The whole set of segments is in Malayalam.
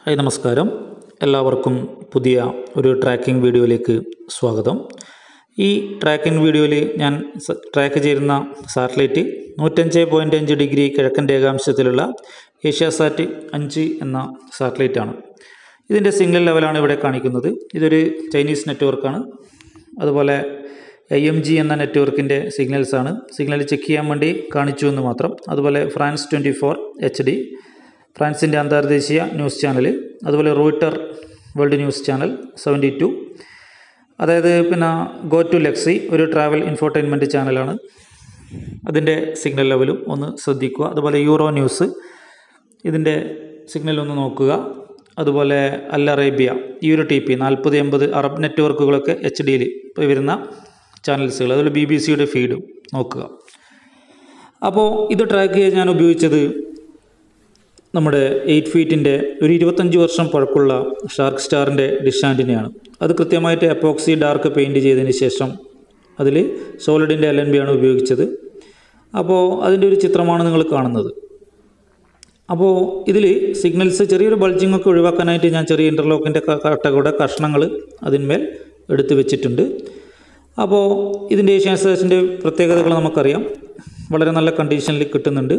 ഹായ് നമസ്കാരം. എല്ലാവർക്കും പുതിയ ഒരു ട്രാക്കിംഗ് വീഡിയോയിലേക്ക് സ്വാഗതം. ഈ ട്രാക്കിംഗ് വീഡിയോയിൽ ഞാൻ ട്രാക്ക് ചെയ്യുന്ന സാറ്റലൈറ്റ് 105.5 ഡിഗ്രി കിഴക്കൻ രേഖാംശത്തിലുള്ള ഏഷ്യാസാറ്റ് 5 എന്ന സാറ്റലൈറ്റാണ്. ഇതിൻ്റെ സിഗ്നൽ ലെവലാണ് ഇവിടെ കാണിക്കുന്നത്. ഇതൊരു ചൈനീസ് നെറ്റ്വർക്കാണ്. അതുപോലെ IMG എന്ന നെറ്റ്വർക്കിൻ്റെ സിഗ്നൽസാണ്. സിഗ്നൽ ചെക്ക് ചെയ്യാൻ വേണ്ടി കാണിച്ചു എന്ന് മാത്രം. അതുപോലെ ഫ്രാൻസ് 24 HD, ഫ്രാൻസിൻ്റെ അന്തർദേശീയ ന്യൂസ് ചാനൽ, അതുപോലെ റോയിട്ടർ വേൾഡ് ന്യൂസ് ചാനൽ 72, അതായത് പിന്നെ ഗോ ടു ലെക്സി ഒരു ട്രാവൽ ഇൻഫോർടൈൻമെൻറ്റ് ചാനലാണ്. അതിൻ്റെ സിഗ്നൽ ലെവലും ഒന്ന് ശ്രദ്ധിക്കുക. അതുപോലെ യൂറോ ന്യൂസ്, ഇതിൻ്റെ സിഗ്നൽ ഒന്ന് നോക്കുക. അതുപോലെ അൽ അറേബ്യ, URTP 40-80 അറബ് നെറ്റ്വർക്കുകളൊക്കെ HDയിൽ വരുന്ന ചാനൽസുകൾ, അതുപോലെ BBC ഫീഡും നോക്കുക. അപ്പോൾ ഇത് ട്രാക്ക് ചെയ്യാൻ ഞാൻ ഉപയോഗിച്ചത് നമ്മുടെ 8 ഫീറ്റിൻ്റെ ഒരു 25 വർഷം പഴക്കമുള്ള ഷാർക്ക് സ്റ്റാറിൻ്റെ ഡിഷ് ആൻറ്റിനയാണ്. അത് കൃത്യമായിട്ട് എപ്പോക്സി ഡാർക്ക് പെയിൻറ്റ് ചെയ്തതിന് ശേഷം അതിൽ സോളിഡിൻ്റെ LNB ആണ് ഉപയോഗിച്ചത്. അപ്പോൾ അതിൻ്റെ ഒരു ചിത്രമാണ് നിങ്ങൾ കാണുന്നത്. അപ്പോൾ ഇതിൽ സിഗ്നൽസ് ചെറിയൊരു ബൾജിങ്ങൊക്കെ ഒഴിവാക്കാനായിട്ട് ഞാൻ ചെറിയ ഇൻ്റർലോക്കിൻ്റെ കട്ടകളുടെ കഷ്ണങ്ങൾ അതിന്മേൽ എടുത്ത് വെച്ചിട്ടുണ്ട്. അപ്പോൾ ഇതിൻ്റെ ഏഷ്യാസാറ്റിൻ്റെ പ്രത്യേകതകൾ നമുക്കറിയാം. വളരെ നല്ല കണ്ടീഷനിൽ കിട്ടുന്നുണ്ട്.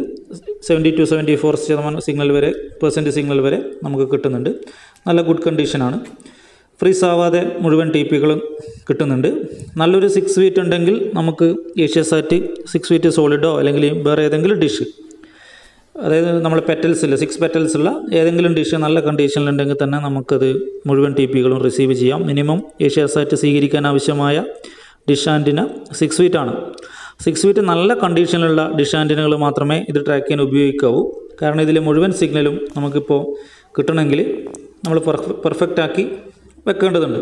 70-74% സിഗ്നൽ വരെ നമുക്ക് കിട്ടുന്നുണ്ട്. നല്ല ഗുഡ് കണ്ടീഷനാണ്. ഫ്രീസ് ആവാതെ മുഴുവൻ TPകളും കിട്ടുന്നുണ്ട്. നല്ലൊരു 6 ഫീറ്റ് ഉണ്ടെങ്കിൽ നമുക്ക് ഏഷ്യാസാറ്റ് 6 ഫീറ്റ് സോളിഡോ അല്ലെങ്കിൽ വേറെ ഏതെങ്കിലും ഡിഷ്, അതായത് നമ്മൾ പെറ്റൽസില്ല 6 പെറ്റൽസുള്ള ഏതെങ്കിലും ഡിഷ് നല്ല കണ്ടീഷനിലുണ്ടെങ്കിൽ തന്നെ നമുക്കത് മുഴുവൻ TPകളും റിസീവ് ചെയ്യാം. മിനിമം ഏഷ്യാസാറ്റ് സ്വീകരിക്കാൻ ആവശ്യമായ ഡിഷ് ആൻറ്റിന 6 ഫീറ്റാണ്. 6 ഫീറ്റ് നല്ല കണ്ടീഷനിലുള്ള ഡിഷ് ആൻറ്റിനകൾ മാത്രമേ ഇത് ട്രാക്ക് ചെയ്യാൻ ഉപയോഗിക്കാവൂ. കാരണം ഇതിലെ മുഴുവൻ സിഗ്നലും നമുക്കിപ്പോൾ കിട്ടണമെങ്കിൽ നമ്മൾ പെർഫെക്റ്റ് ആക്കി വെക്കേണ്ടതുണ്ട്.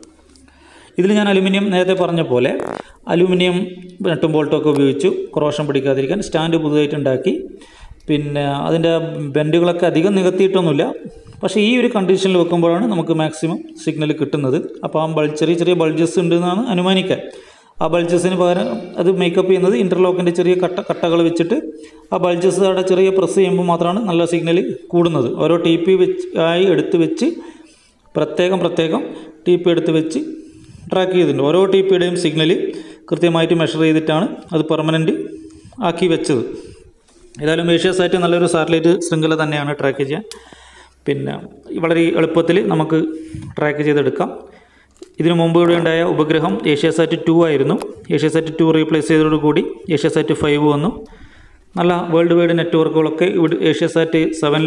ഇതിൽ ഞാൻ അലുമിനിയം, നേരത്തെ പറഞ്ഞ പോലെ അലുമിനിയം നട്ടും ബോൾട്ടൊക്കെ ഉപയോഗിച്ചു കൊറോഷൻ പിടിക്കാതിരിക്കാൻ സ്റ്റാൻഡ് പുതുതായിട്ട് ഉണ്ടാക്കി. പിന്നെ അതിൻ്റെ ബെൻഡുകളൊക്കെ അധികം നികത്തിയിട്ടൊന്നുമില്ല. പക്ഷേ ഈ ഒരു കണ്ടീഷനിൽ വെക്കുമ്പോഴാണ് നമുക്ക് മാക്സിമം സിഗ്നൽ കിട്ടുന്നത്. അപ്പോൾ ആ ചെറിയ ബൾജസ് ഉണ്ടെന്നാണ് അനുമാനിക്കാൻ. ആ ബൾജസിന് പകരം അത് മേക്കപ്പ് ചെയ്യുന്നത് ഇൻ്റർലോക്കിൻ്റെ ചെറിയ കട്ടകൾ വെച്ചിട്ട് ആ ബൾജസ് അവിടെ ചെറിയ പ്രസ് ചെയ്യുമ്പോൾ മാത്രമാണ് നല്ല സിഗ്നൽ കൂടുന്നത്. ഓരോ TP എടുത്ത് വെച്ച് പ്രത്യേകം TP എടുത്ത് വെച്ച് ട്രാക്ക് ചെയ്തിട്ടുണ്ട്. ഓരോ TPയുടെയും സിഗ്നൽ കൃത്യമായിട്ട് മെഷർ ചെയ്തിട്ടാണ് അത് പെർമനൻ്റ് ആക്കി വെച്ചത്. ഏതായാലും ഏഷ്യാസാറ്റ് നല്ലൊരു സാറ്റലൈറ്റ് ശൃംഖല തന്നെയാണ് ട്രാക്ക് ചെയ്യാൻ. പിന്നെ വളരെ എളുപ്പത്തിൽ നമുക്ക് ട്രാക്ക് ചെയ്തെടുക്കാം. ഇതിനു മുമ്പ് ഇവിടെ ഉണ്ടായ ഉപഗ്രഹം ഏഷ്യാസാറ്റ് 2 ആയിരുന്നു. ഏഷ്യാസാറ്റ് 2 റീപ്ലേസ് ചെയ്തതോടുകൂടി ഏഷ്യാസാറ്റ് 5 വന്നു. നല്ല വേൾഡ് വൈഡ് നെറ്റ്വർക്കുകളൊക്കെ ഇവിടെ ഏഷ്യാസാറ്റ്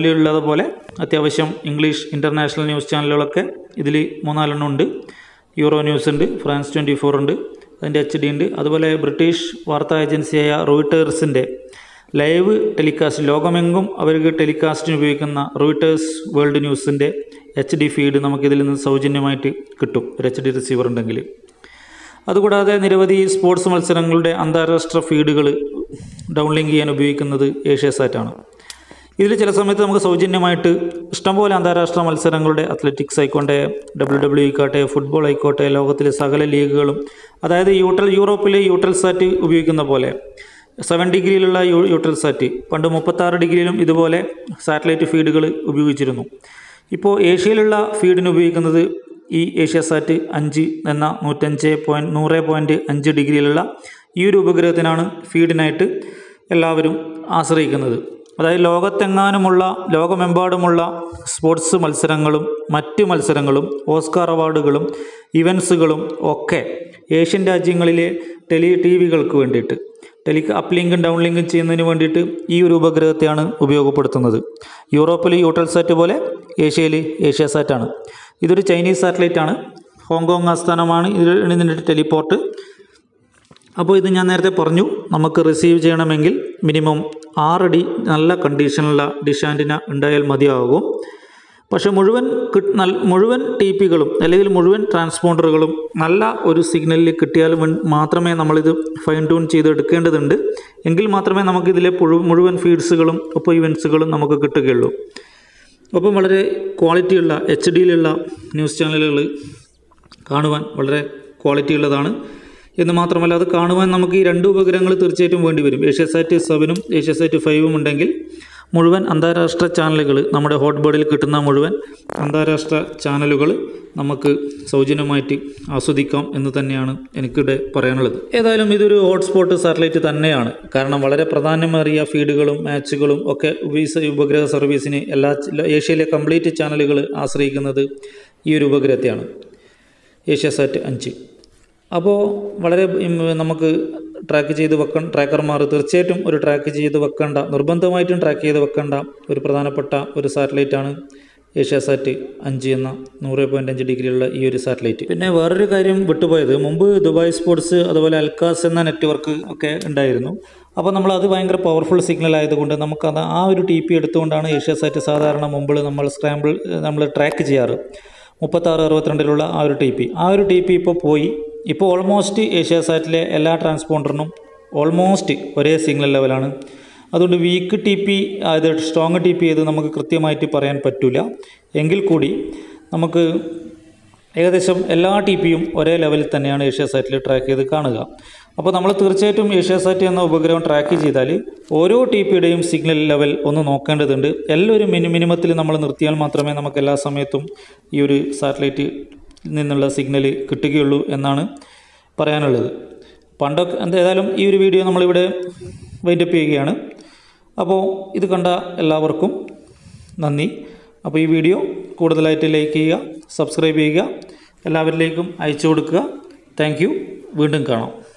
7 അത്യാവശ്യം ഇംഗ്ലീഷ് ഇൻ്റർനാഷണൽ ന്യൂസ് ചാനലുകളൊക്കെ ഇതിൽ 3-4 ഉണ്ട്. യൂറോ ന്യൂസ് ഉണ്ട്, ഫ്രാൻസ് 24 ഉണ്ട്, അതിൻ്റെ HD ഉണ്ട്. അതുപോലെ ബ്രിട്ടീഷ് വാർത്താ ഏജൻസിയായ റോയിട്ടേഴ്സിൻ്റെ ലൈവ് ടെലികാസ്റ്റ്, ലോകമെങ്കും അവർക്ക് ടെലികാസ്റ്റിന് ഉപയോഗിക്കുന്ന റോയിട്ടേഴ്സ് വേൾഡ് ന്യൂസിൻ്റെ HD ഫീഡ് നമുക്കിതിൽ നിന്ന് സൗജന്യമായിട്ട് കിട്ടും, ഒരു HD റിസീവർ ഉണ്ടെങ്കിൽ. അതുകൂടാതെ നിരവധി സ്പോർട്സ് മത്സരങ്ങളുടെ അന്താരാഷ്ട്ര ഫീഡുകൾ ഡൗൺലിങ്ക് ചെയ്യാൻ ഉപയോഗിക്കുന്നത് ഏഷ്യാസാറ്റാണ്. ഇതിൽ ചില സമയത്ത് നമുക്ക് സൗജന്യമായിട്ട് ഇഷ്ടംപോലെ അന്താരാഷ്ട്ര മത്സരങ്ങളുടെ അത്ലറ്റിക്സ് ആയിക്കോട്ടെ, WWE ആയിക്കോട്ടെ, ഫുട്ബോൾ ആയിക്കോട്ടെ, ലോകത്തിലെ സകല ലീഗുകളും, അതായത് യൂറോപ്പിലെ യൂട്രൽസാറ്റ് ഉപയോഗിക്കുന്ന പോലെ 7 ഡിഗ്രിയിലുള്ള യൂട്രൽസാറ്റ് പണ്ട് 36 ഡിഗ്രിയിലും ഇതുപോലെ സാറ്റലൈറ്റ് ഫീഡുകൾ ഉപയോഗിച്ചിരുന്നു. ഇപ്പോൾ ഏഷ്യയിലുള്ള ഫീഡിന് ഉപയോഗിക്കുന്നത് ഈ ഏഷ്യാസാറ്റ് 5 എന്ന 100.5 ഡിഗ്രിയിലുള്ള ഈ ഒരു ഉപഗ്രഹത്തിനാണ് ഫീഡിനായിട്ട് എല്ലാവരും ആശ്രയിക്കുന്നത്. അതായത് ലോകമെമ്പാടുമുള്ള സ്പോർട്സ് മത്സരങ്ങളും മറ്റ് മത്സരങ്ങളും ഓസ്കാർ അവാർഡുകളും ഇവൻസുകളും ഒക്കെ ഏഷ്യൻ രാജ്യങ്ങളിലെ TVകൾക്ക് വേണ്ടിയിട്ട് അപ്ലിങ്കും ഡൗൺലിങ്കും ചെയ്യുന്നതിന് വേണ്ടിയിട്ട് ഈ ഒരു ഉപഗ്രഹത്തെയാണ് ഉപയോഗപ്പെടുത്തുന്നത്. യൂറോപ്പിൽ യൂട്രൽസാറ്റ് പോലെ ഏഷ്യയിൽ ഏഷ്യാസാറ്റാണ്. ഇതൊരു ചൈനീസ് സാറ്റലൈറ്റാണ്. ഹോങ്കോങ് ആസ്ഥാനമാണ് ഇതിൻ്റെ ടെലിപോർട്ട്. അപ്പോൾ ഇത് ഞാൻ നേരത്തെ പറഞ്ഞു, നമുക്ക് റിസീവ് ചെയ്യണമെങ്കിൽ മിനിമം 6 അടി നല്ല കണ്ടീഷനുള്ള ഡിഷ് ആൻറ്റിന ഉണ്ടായാൽ മതിയാകും. പക്ഷേ മുഴുവൻ TPകളും അല്ലെങ്കിൽ മുഴുവൻ ട്രാൻസ്പോണ്ടറുകളും നല്ല ഒരു സിഗ്നലിൽ കിട്ടിയാൽ മാത്രമേ നമ്മളിത് ഫൈൻ ട്യൂൺ ചെയ്തെടുക്കേണ്ടതുണ്ട്. എങ്കിൽ മാത്രമേ നമുക്കിതിലെ മുഴുവൻ ഫീഡ്സുകളും ഒപ്പം ഇവൻസുകളും നമുക്ക് കിട്ടുകയുള്ളൂ. ഒപ്പം വളരെ ക്വാളിറ്റിയുള്ള HDയിലുള്ള ന്യൂസ് ചാനലുകൾ കാണുവാൻ വളരെ ക്വാളിറ്റിയുള്ളതാണ് എന്ന് മാത്രമല്ല, അത് കാണുവാൻ നമുക്ക് ഈ 2 ഉപഗ്രഹങ്ങൾ തീർച്ചയായിട്ടും വേണ്ടി വരും. ഏഷ്യാസാറ്റ് 7ഉം ഏഷ്യാസാറ്റ് 5ഉം ഉണ്ടെങ്കിൽ മുഴുവൻ അന്താരാഷ്ട്ര ചാനലുകൾ, നമ്മുടെ ഹോട്ട് ബോർഡിൽ കിട്ടുന്ന മുഴുവൻ അന്താരാഷ്ട്ര ചാനലുകൾ നമുക്ക് സൗജന്യമായിട്ട് ആസ്വദിക്കാം എന്ന് തന്നെയാണ് എനിക്കിവിടെ പറയാനുള്ളത്. ഏതായാലും ഇതൊരു ഹോട്ട്സ്പോട്ട് സാറ്റലൈറ്റ് തന്നെയാണ്. കാരണം വളരെ പ്രാധാന്യമേറിയ ഫീഡുകളും മാച്ചുകളും ഒക്കെ ഉപഗ്രഹ സർവീസിന് ഏഷ്യയിലെ കംപ്ലീറ്റ് ചാനലുകൾ ആശ്രയിക്കുന്നത് ഈ ഒരു ഉപഗ്രഹത്തെയാണ്, ഏഷ്യാസാറ്റ് 5. അപ്പോൾ വളരെ നമുക്ക് ട്രാക്കർമാർ തീർച്ചയായിട്ടും ഒരു ട്രാക്ക് ചെയ്ത് വെക്കേണ്ട, നിർബന്ധമായിട്ടും ട്രാക്ക് ചെയ്ത് വെക്കേണ്ട ഒരു പ്രധാനപ്പെട്ട ഒരു സാറ്റലൈറ്റാണ് ഏഷ്യാസാറ്റ് 5 എന്ന 100.5 ഡിഗ്രിയുള്ള ഈ ഒരു സാറ്റലൈറ്റ്. പിന്നെ വേറൊരു കാര്യം വിട്ടുപോയത്, മുമ്പ് ദുബായ് സ്പോർട്സ് അതുപോലെ അൽക്കാസ് എന്ന നെറ്റ്വർക്ക് ഒക്കെ ഉണ്ടായിരുന്നു. അപ്പോൾ അത് ഭയങ്കര പവർഫുൾ സിഗ്നൽ ആയതുകൊണ്ട് നമുക്കത് ആ ഒരു TP എടുത്തുകൊണ്ടാണ് ഏഷ്യാസാറ്റ് സാധാരണ മുമ്പ് നമ്മൾ ട്രാക്ക് ചെയ്യാറ്. 3662 ആ ഒരു TP ഇപ്പോൾ പോയി. ഇപ്പോൾ ഓൾമോസ്റ്റ് ഏഷ്യാസാറ്റിലെ എല്ലാ ട്രാൻസ്പോണ്ടറിനും ഓൾമോസ്റ്റ് ഒരേ സിഗ്നൽ ലെവലാണ്. അതുകൊണ്ട് വീക്ക് TP അതായത് സ്ട്രോങ് TP ചെയ്ത് നമുക്ക് കൃത്യമായിട്ട് പറയാൻ പറ്റില്ല. എങ്കിൽ കൂടി നമുക്ക് ഏകദേശം എല്ലാ TPയും ഒരേ ലെവലിൽ തന്നെയാണ് ഏഷ്യാസാറ്റിൽ ട്രാക്ക് ചെയ്ത് കാണുക. അപ്പോൾ നമ്മൾ തീർച്ചയായിട്ടും ഏഷ്യാസാറ്റ് എന്ന ഉപഗ്രഹം ട്രാക്ക് ചെയ്താൽ ഓരോ TPയുടെയും സിഗ്നൽ ലെവൽ ഒന്ന് നോക്കേണ്ടതുണ്ട്. എല്ലാം ഒരു മിനിമത്തിൽ നമ്മൾ നിർത്തിയാൽ മാത്രമേ നമുക്ക് എല്ലാ സമയത്തും ഈ ഒരു സാറ്റലൈറ്റ് നിന്നുള്ള സിഗ്നൽ കിട്ടുകയുള്ളൂ എന്നാണ് പറയാനുള്ളത്. പണ്ടൊക്കെ ഏതായാലും ഈ ഒരു വീഡിയോ നമ്മളിവിടെ വൈൻഡപ്പ് ചെയ്യുകയാണ്. അപ്പോൾ ഇത് കണ്ട എല്ലാവർക്കും നന്ദി. അപ്പോൾ ഈ വീഡിയോ കൂടുതലായിട്ട് ലൈക്ക് ചെയ്യുക, സബ്സ്ക്രൈബ് ചെയ്യുക, എല്ലാവരിലേക്കും അയച്ചു കൊടുക്കുക. Thank you. വീണ്ടും കാണാം.